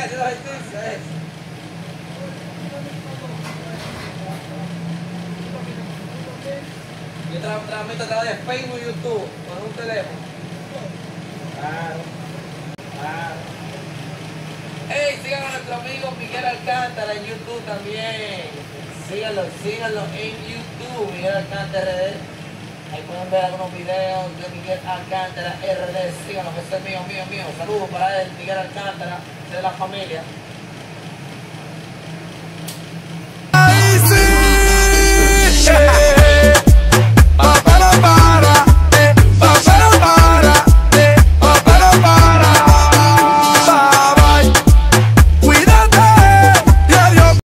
haciendo ejercicio, Yo transmito a través de Facebook y YouTube con un teléfono. Claro. Hey, sigan a nuestro amigo Miguel Alcántara en YouTube también. Síganlo en YouTube, Miguel Alcántara RD. Ahí pueden ver algunos videos de Miguel Alcántara RD. Síganlo, que este es mío. Saludos para él, Miguel Alcántara, de la familia.